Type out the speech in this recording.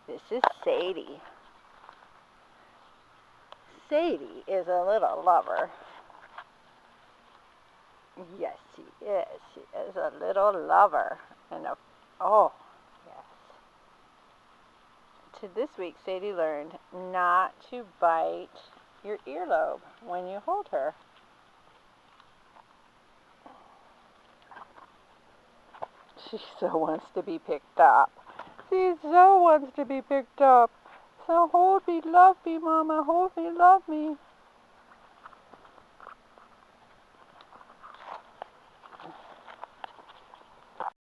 This is Sadie. Sadie is a little lover. Yes, she is. She is a little lover. And oh, yes. This week, Sadie learned not to bite your earlobe when you hold her. She so wants to be picked up. She so wants to be picked up. So hold me, love me, Mama. Hold me, love me.